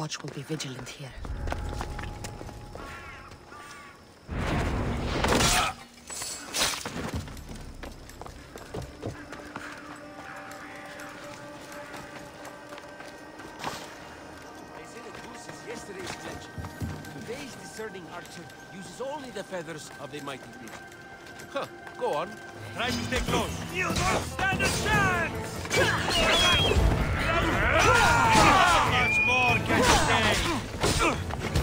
Watch will be vigilant here. They say that Goose is yesterday's fletcher. Today's discerning archer uses only the feathers of the mighty beast. Huh, go on. Try to stay close. You don't stand a chance! How much more can you say?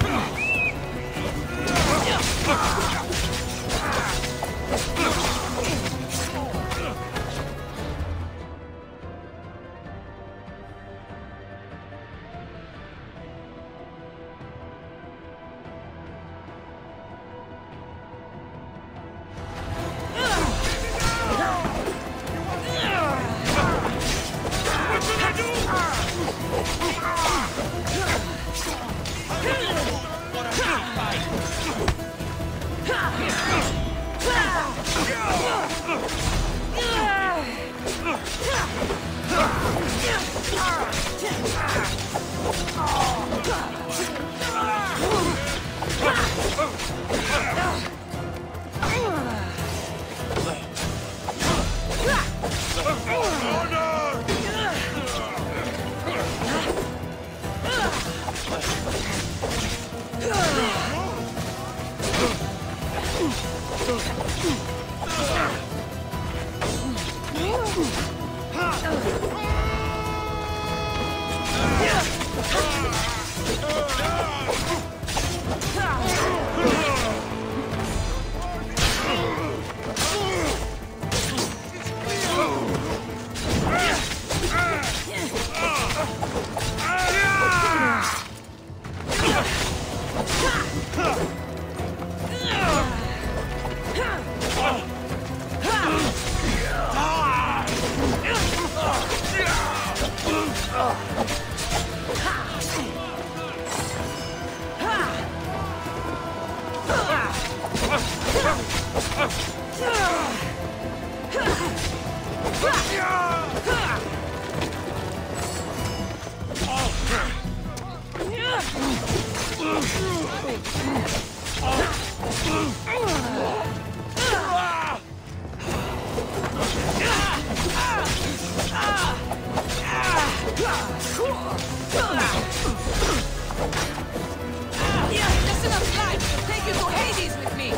Just enough time to take you to Hades with me!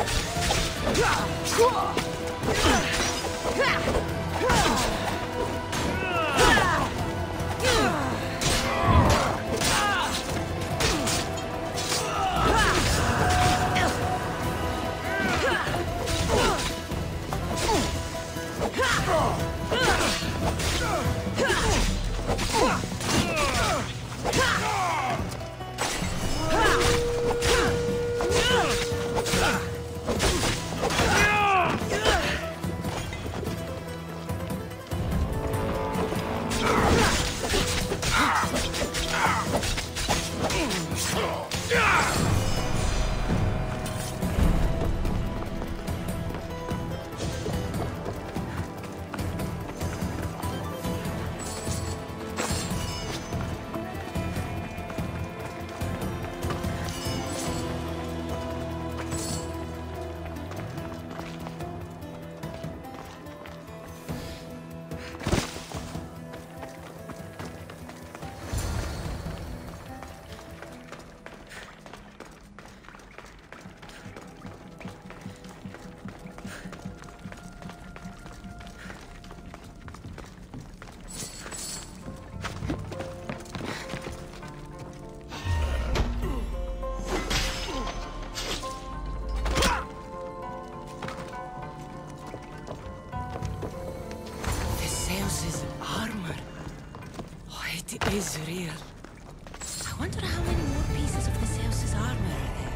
Zeus's armor. Oh, it is real. I wonder how many more pieces of the Zeus's armor are there.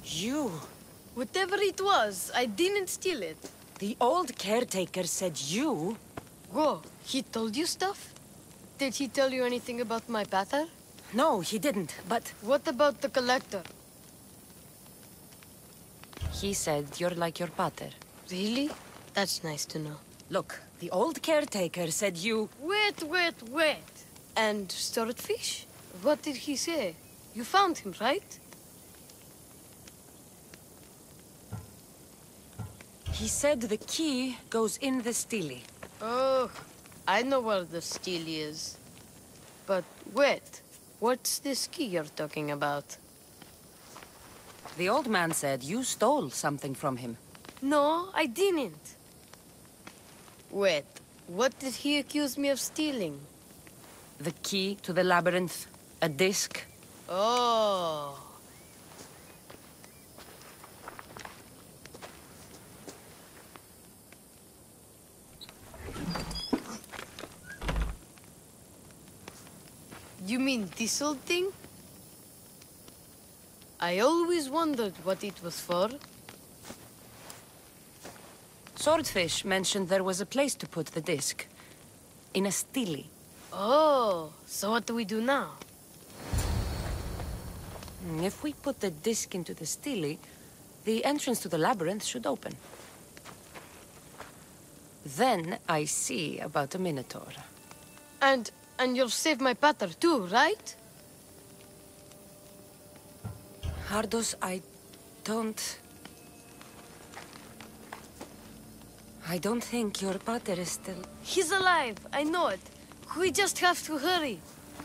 You. Whatever it was, I didn't steal it. The old caretaker said you. Whoa, he told you stuff? Did he tell you anything about my pater? No, he didn't, but What about the collector? he said you're like your pater. Really? That's nice to know. Look, the old caretaker said you... Wait. And Swordfish? What did he say? You found him, right? He said the key goes in the stele. Oh, I know where the steel is. But wait, what's this key you're talking about? The old man said you stole something from him. No, I didn't. Wait, what did he accuse me of stealing? The key to the labyrinth, a disc. Oh. You mean this old thing? I always wondered what it was for. Swordfish mentioned there was a place to put the disc. In a stele. Oh, so what do we do now? If we put the disc into the stele, the entrance to the labyrinth should open. Then I see about a Minotaur. And you'll save my pater too, right? Hardos, I don't think your pater is still... He's alive, I know it. We just have to hurry.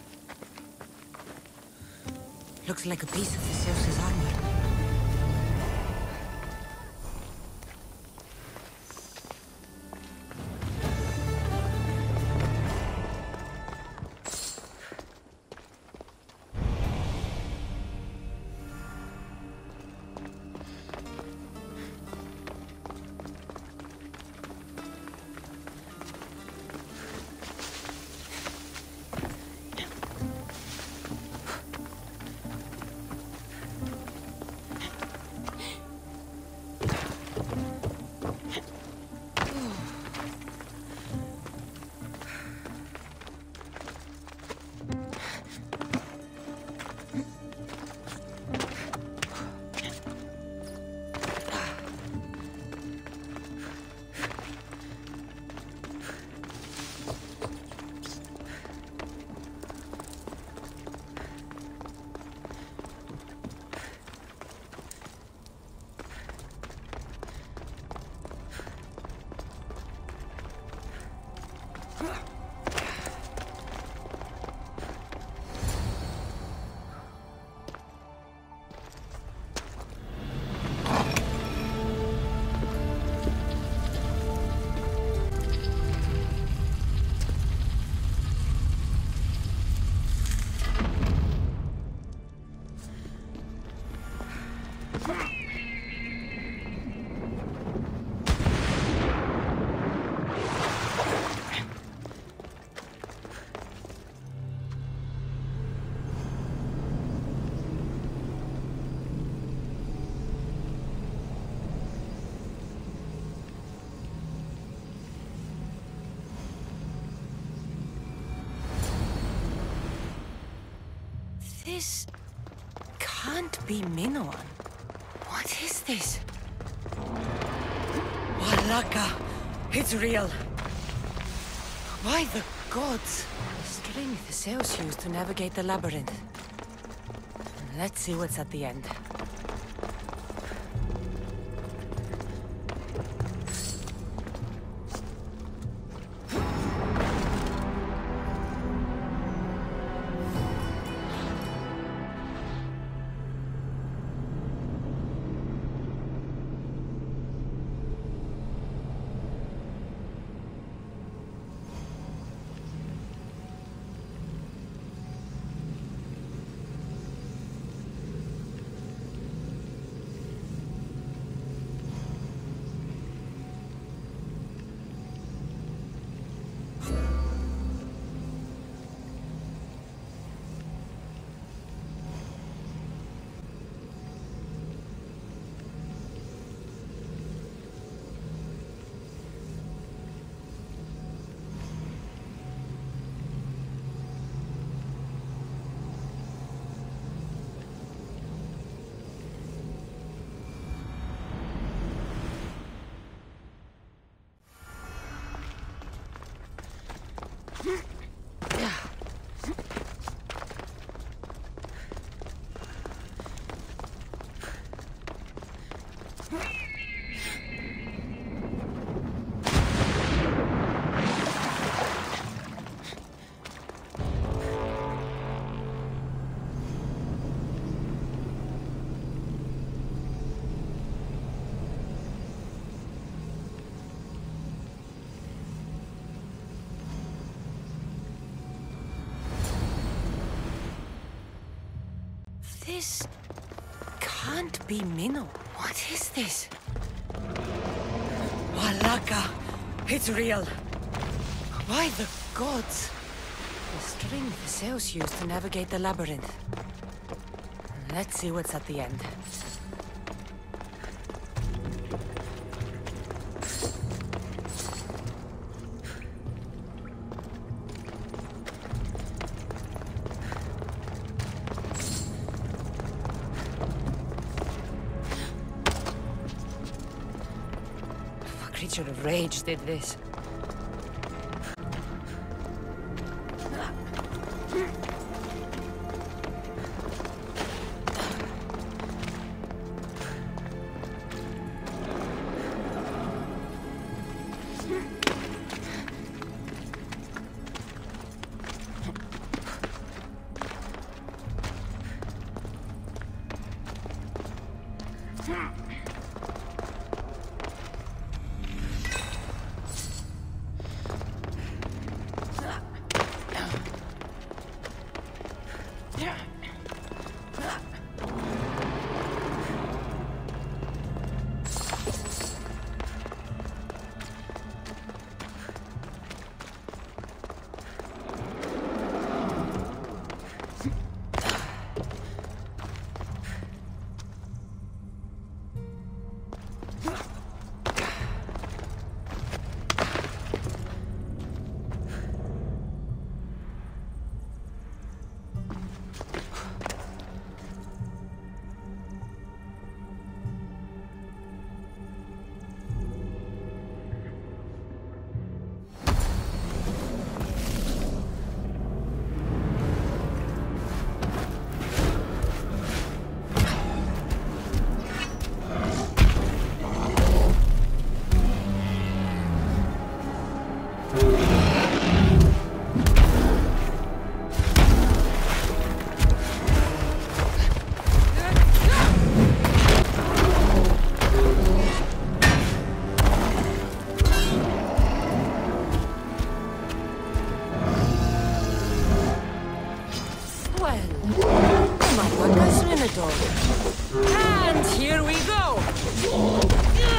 Looks like a piece of Theseus' armor. This can't be Minoan. What is this? Walaka! It's real! Why the gods? The string Theseus used to navigate the labyrinth. Let's see what's at the end. This can't be Minnow. What is this? Walaka! It's real! By the gods! The string the Zeus used to navigate the labyrinth. Let's see what's at the end. What creature of rage did this? And here we go!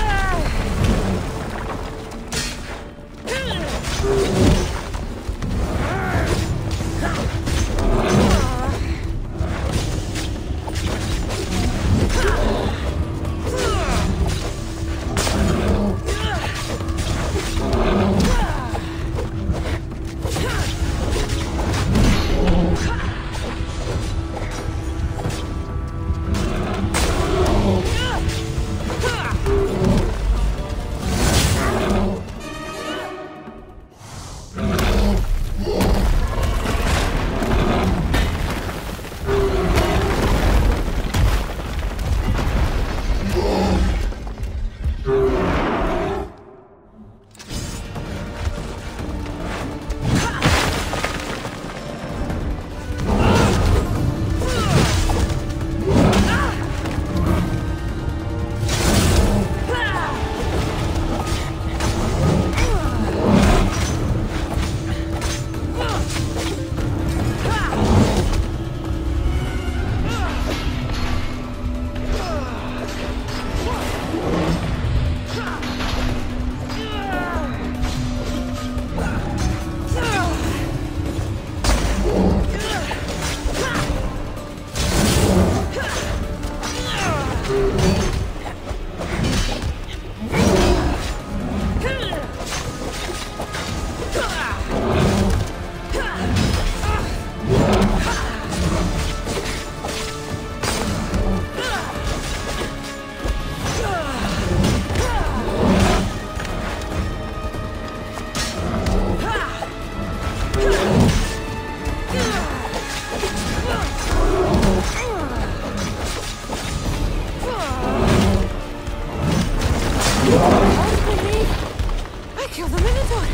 I killed the Minotaur!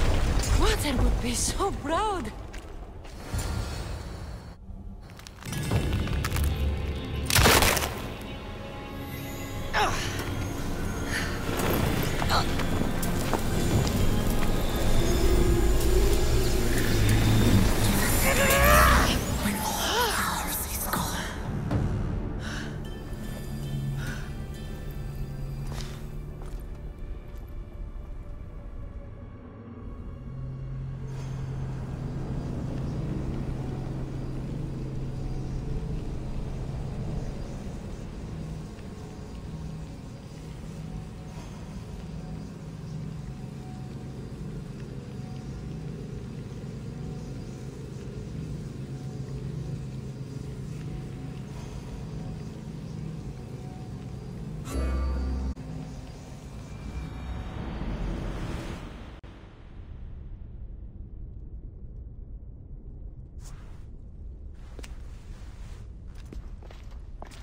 Mother would be so proud!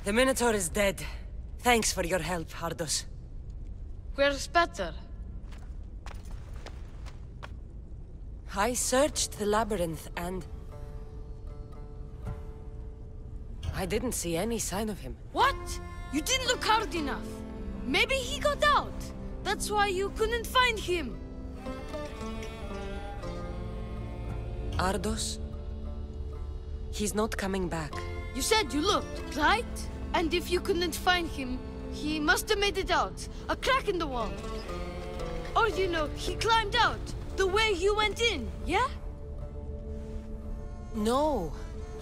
The Minotaur is dead. Thanks for your help, Ardos. Where's Peter? I searched the labyrinth and... I didn't see any sign of him. What? You didn't look hard enough. Maybe he got out. That's why you couldn't find him. Ardos? He's not coming back. You said you looked, right? And if you couldn't find him, he must have made it out. A crack in the wall. Or, you know, he climbed out. The way you went in, yeah? No.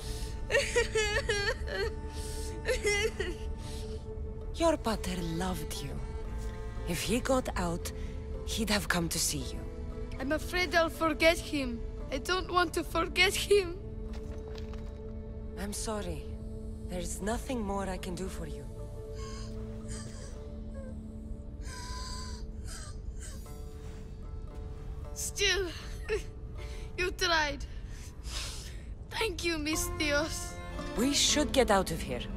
Your pater loved you. If he got out, he'd have come to see you. I'm afraid I'll forget him. I don't want to forget him. I'm sorry. There's nothing more I can do for you. Still, you tried. Thank you, Misthios. We should get out of here.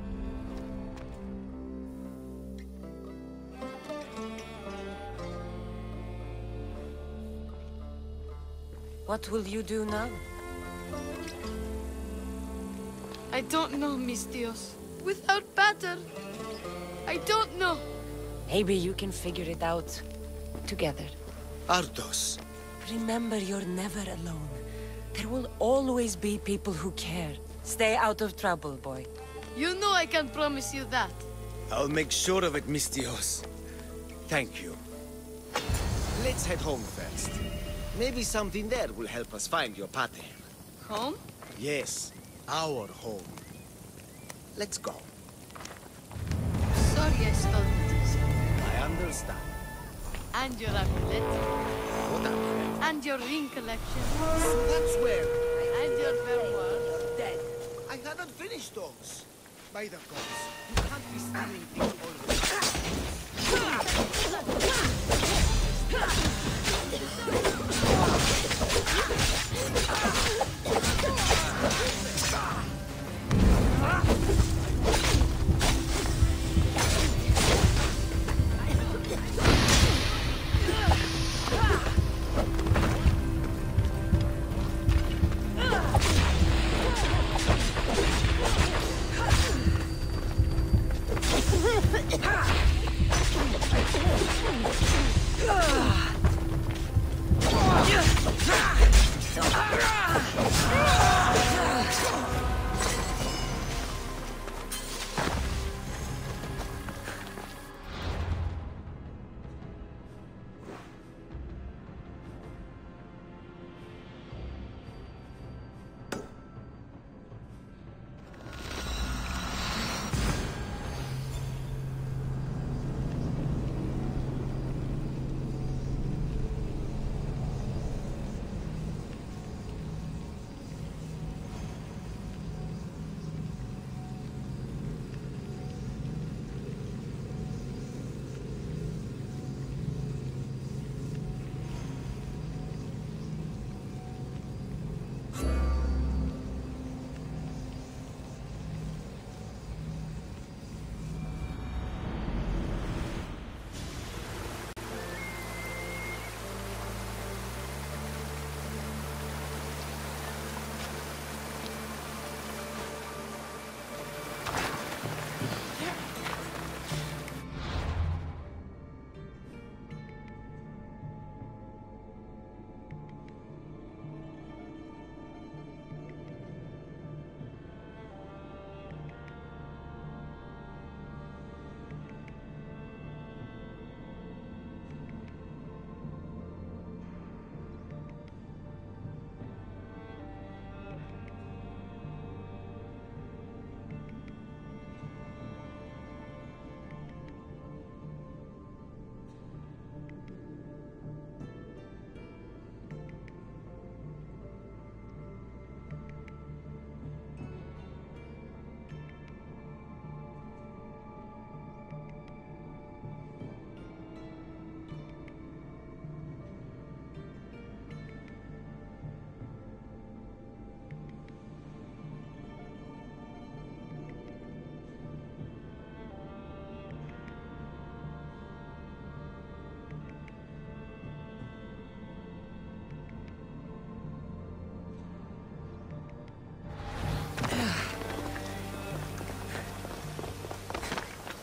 What will you do now? I don't know, Misthios. Without Pater, I don't know. Maybe you can figure it out together. Ardos. Remember, you're never alone. There will always be people who care. Stay out of trouble, boy. You know I can promise you that. I'll make sure of it, Misthios. Thank you. Let's head home first. Maybe something there will help us find your pater. Home? Yes, our home. Let's go. Sorry I stole this. I understand. And your amulet. What amulet? And your ring collection. That's where... And your memoir. Dead. I hadn't finished those. By the gods, you can't be stealing things all the time.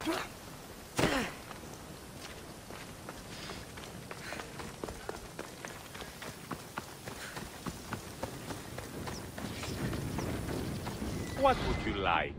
What would you like?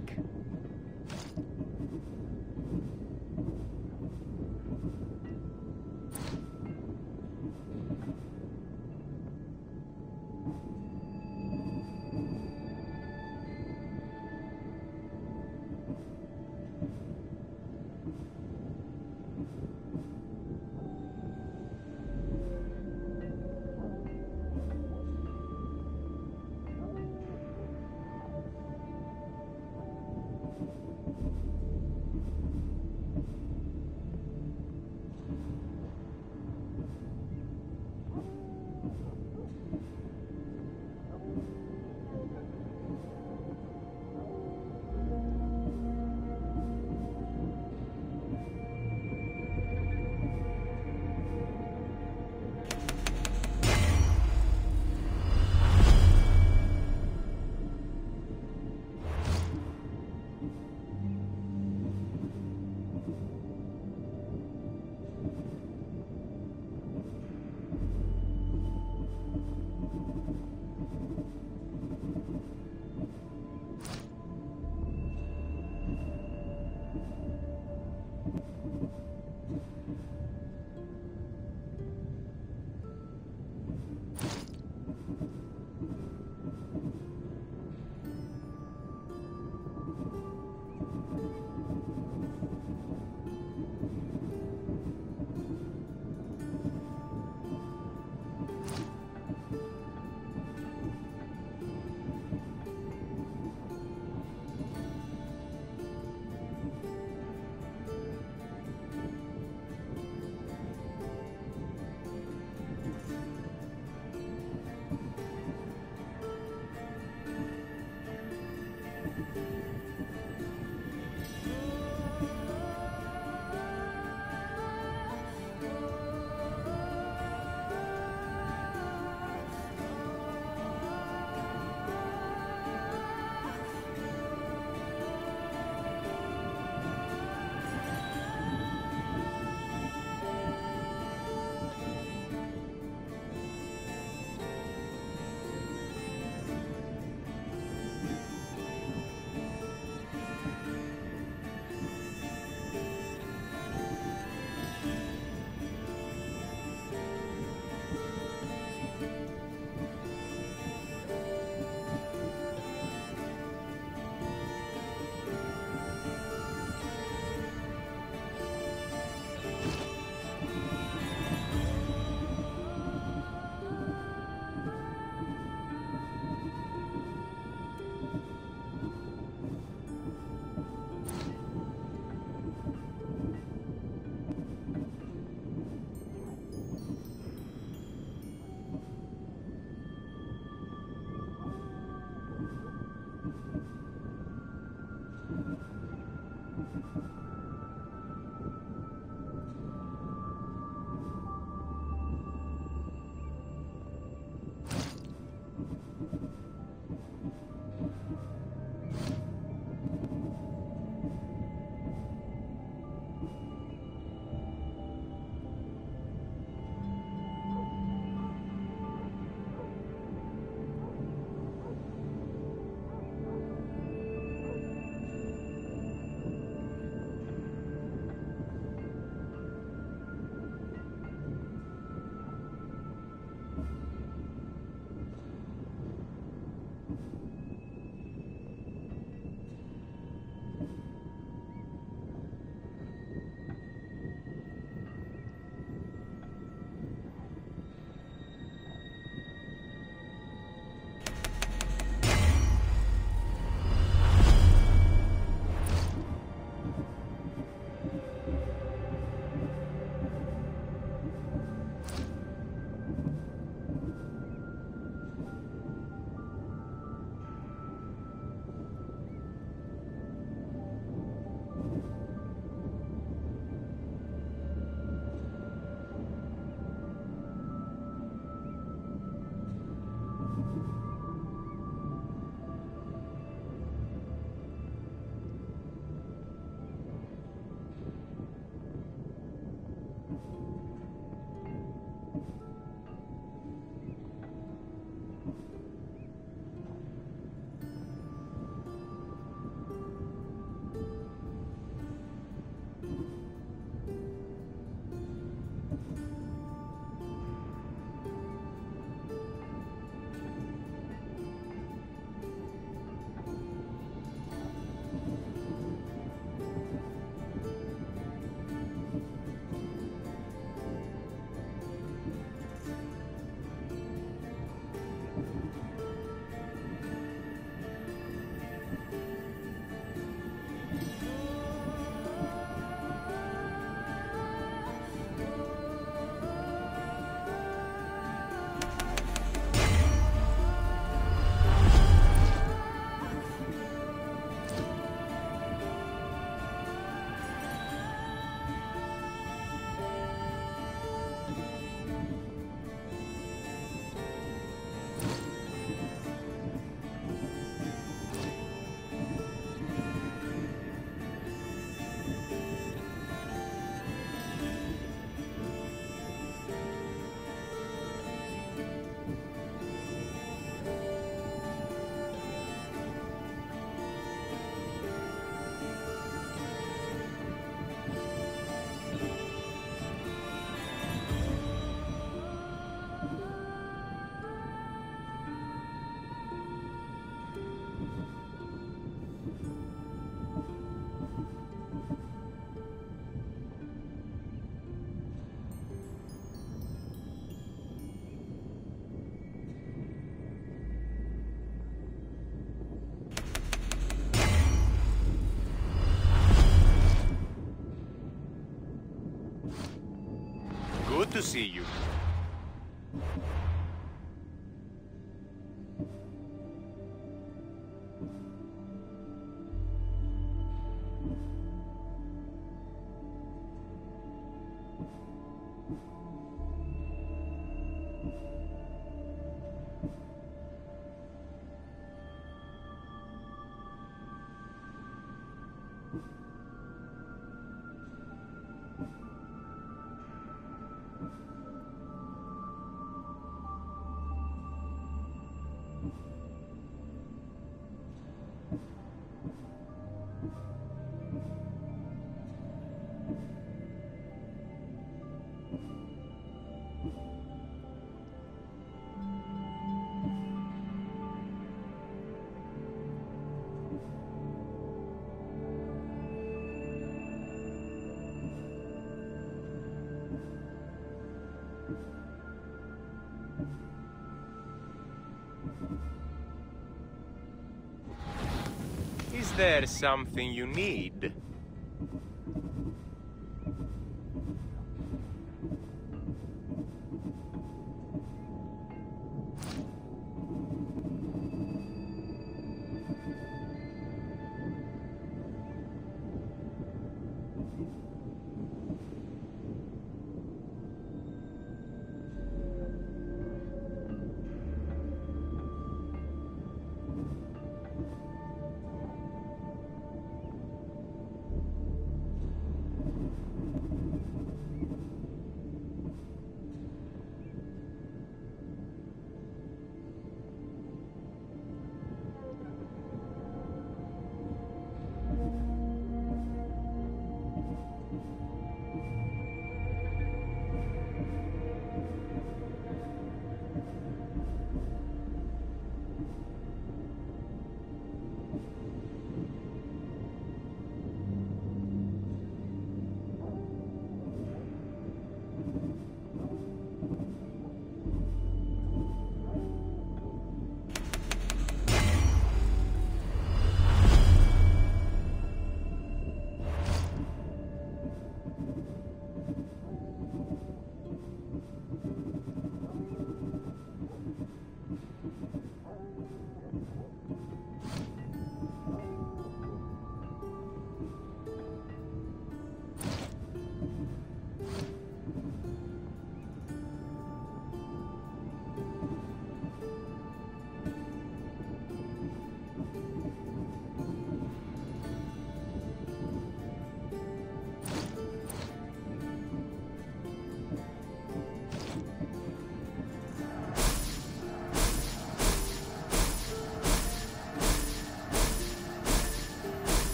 to see you. Is there something you need?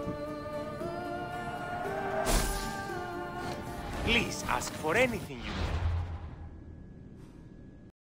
Please ask for anything you need.